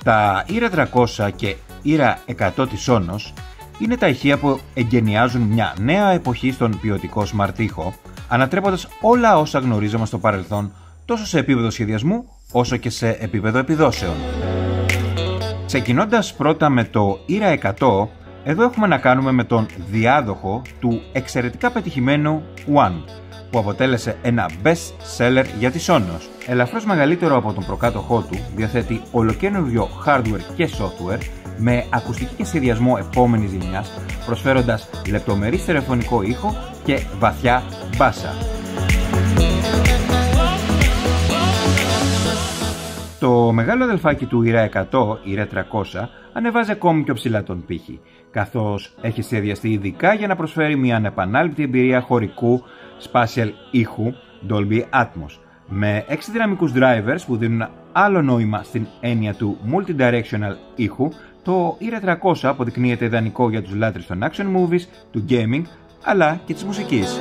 Τα Ira 300 και Ira 100 της Sonos είναι τα ηχεία που εγκαινιάζουν μια νέα εποχή στον ποιοτικό smart ήχο, ανατρέποντας όλα όσα γνωρίζαμε στο παρελθόν, τόσο σε επίπεδο σχεδιασμού όσο και σε επίπεδο επιδόσεων. Ξεκινώντας πρώτα με το Ira 100, εδώ έχουμε να κάνουμε με τον διάδοχο του εξαιρετικά πετυχημένου One, που αποτέλεσε ένα best seller για τη Sonos. Ελαφρώς μεγαλύτερο από τον προκάτοχό του, διαθέτει ολοκαίνουργιο hardware και software, με ακουστική και σχεδιασμό επόμενης γενιάς, προσφέροντας λεπτομερή στερεοφωνικό ήχο και βαθιά μπάσα. Το μεγάλο αδελφάκι του Ira 100, Ira 300, ανεβάζει ακόμη πιο ψηλά τον πύχη, καθώς έχει σχεδιαστεί ειδικά για να προσφέρει μια ανεπανάληπτη εμπειρία χωρικού spatial ήχου Dolby Atmos, με 6 δυναμικούς drivers που δίνουν άλλο νόημα στην έννοια του multidirectional ήχου. Το Ira 300 αποδεικνύεται ιδανικό για τους λάτρεις των action movies, του gaming, αλλά και της μουσικής.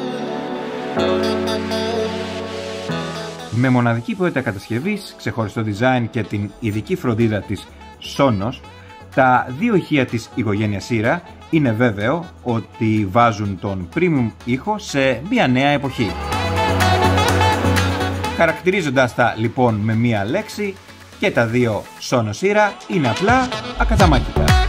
Με μοναδική ποιότητα κατασκευής, ξεχωριστό design και την ειδική φροντίδα της Sonos, τα δύο ηχεία της οικογένειας Ira είναι βέβαιο ότι βάζουν τον premium ήχο σε μια νέα εποχή. Χαρακτηρίζοντας τα λοιπόν με μία λέξη, και τα δύο Sonos Ira είναι απλά ακαταμάχητα.